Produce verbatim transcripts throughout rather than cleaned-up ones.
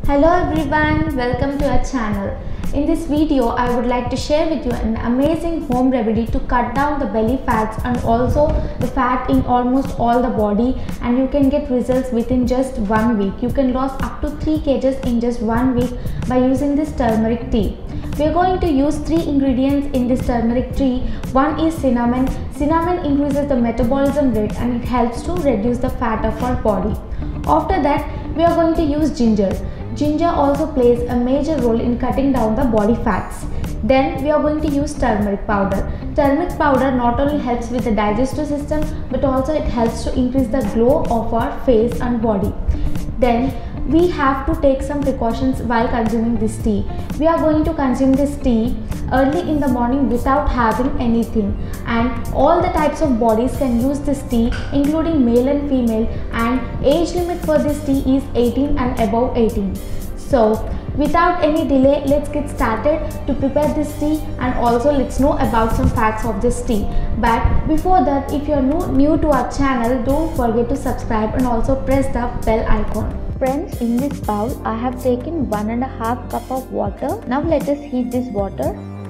Hello everyone, welcome to our channel. In this video, I would like to share with you an amazing home remedy to cut down the belly fats and also the fat in almost all the body, and you can get results within just one week. You can lose up to three kilograms in just one week by using this turmeric tea. We are going to use three ingredients in this turmeric tea. One is cinnamon. Cinnamon increases the metabolism rate and it helps to reduce the fat of our body. After that, we are going to use ginger. Ginger also plays a major role in cutting down the body fats. Then we are going to use turmeric powder. Turmeric powder not only helps with the digestive system but also it helps to increase the glow of our face and body. Then we have to take some precautions while consuming this tea. We are going to consume this tea early in the morning without having anything, and all the types of bodies can use this tea, including male and female, and age limit for this tea is eighteen and above eighteen. So without any delay, let's get started to prepare this tea, and also let's know about some facts of this tea. But before that, if you are new, new to our channel, don't forget to subscribe and also press the bell icon. Friends, in this bowl I have taken one and a half cup of water. Now let us heat this water.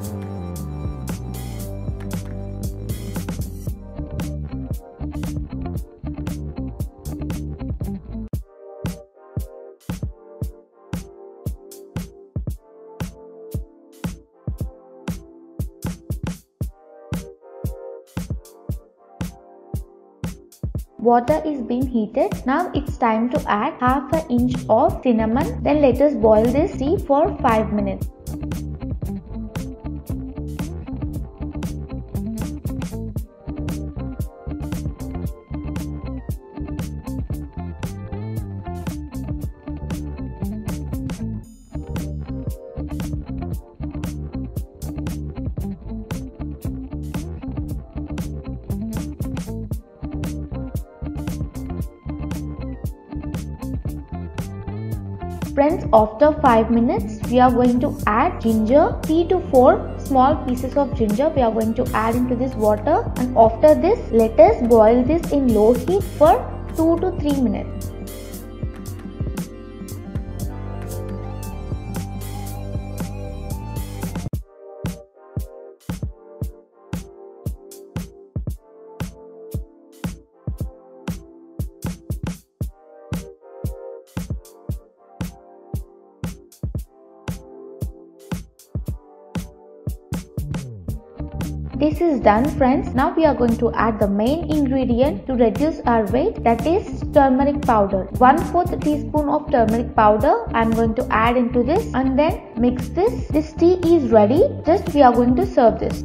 Water is being heated. Now it's time to add half an inch of cinnamon. Then let us boil this tea for five minutes. Friends, after five minutes, we are going to add ginger. three to four small pieces of ginger we are going to add into this water, and after this, let us boil this in low heat for two to three minutes. This is done, friends. Now we are going to add the main ingredient to reduce our weight, that is turmeric powder. one fourth teaspoon of turmeric powder I am going to add into this, and then mix this. This tea is ready. Just we are going to serve this.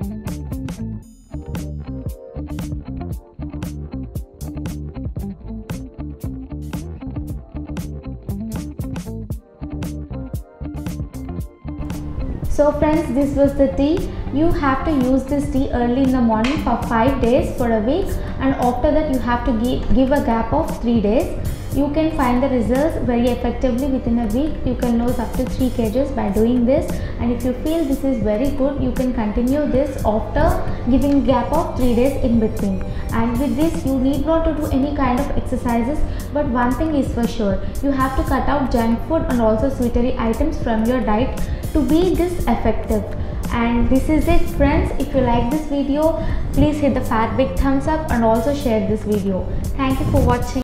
So friends, this was the tea. You have to use this tea early in the morning for five days for a week, and after that you have to give, give a gap of three days. You can find the results very effectively within a week. You can lose up to three kilograms by doing this, and if you feel this is very good, you can continue this after giving gap of three days in between. And with this, you need not to do any kind of exercises, but one thing is for sure, you have to cut out junk food and also sweetery items from your diet to be this effective. And this is it, friends. If you like this video, please hit the fat big thumbs up and also share this video. Thank you for watching.